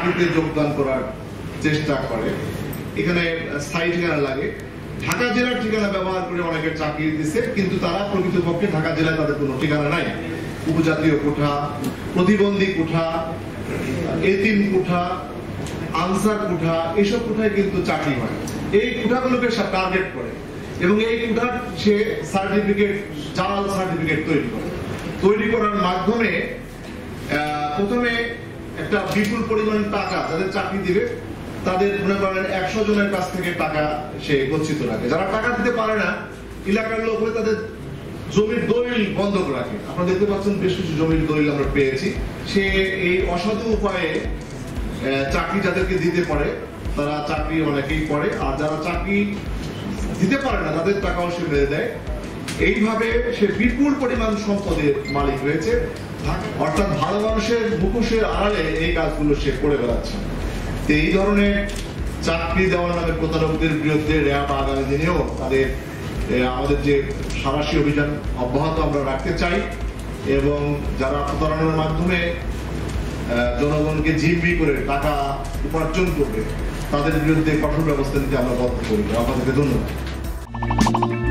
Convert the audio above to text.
চাকরিতে যোগদান করার চেষ্টা করে। এখানে স্থায়ী ঠিকানা লাগে। ঢাকা জেলার ঠিকানা ব্যবহার করে অনেকে চাকরি দিচ্ছে, কিন্তু তারা প্রকৃতপক্ষে ঢাকা জেলায় তাদের কোনো ঠিকানা নাই। উপজাতীয় কোঠা, প্রতিবন্ধী কোঠা, এতিম কোঠা, আনসার কোঠা, এইসব কোঠায় কিন্তু চাকরি হয়। এই কোঠাগুলোকে টার্গেট করে এবং এই কোঠার সে সার্টিফিকেট, জাল সার্টিফিকেট তৈরি করার মাধ্যমে প্রথমে একটা বিপুল পরিমাণ টাকা যাদের চাকরি দিবে তাদের মনে করেন 100 জনের কাছ থেকে টাকা সে গচ্ছিত রাখে। যারা টাকা দিতে পারে না, এলাকার লোক হলে তাদের জমির দলিল বন্ধক রাখে। আপনারা দেখতে পাচ্ছেন বেশ কিছু জমির দলিল আমরা পেয়েছি। সে এই অসাধু উপায়ে চাকরি যাদেরকে দিতে পারে তারা চাকরি অনেকেই করে, আর যারা চাকরি দিতে পারে না তাদের টাকাও সে মেরে দেয়। এইভাবে সে বিপুল পরিমাণ সম্পদের মালিক হয়েছে। অর্থাৎ ভালো মানুষের মুখোশের আড়ালে এই কাজগুলো সে করে বেড়াচ্ছে। এই ধরনের চাকরি দেওয়ার নামে প্রতারকদের বিরুদ্ধে র্যাব আগামী দিনেও তাদের আমাদের যে সাঁড়াশি অভিযান অব্যাহত আমরা রাখতে চাই এবং যারা প্রতারণার মাধ্যমে জনগণকে জিম্মি করে টাকা উপার্জন করবে তাদের বিরুদ্ধে কঠোর ব্যবস্থা নিতে আমরা বদ্ধপরিকর। আপনাদেরকে ধন্যবাদ।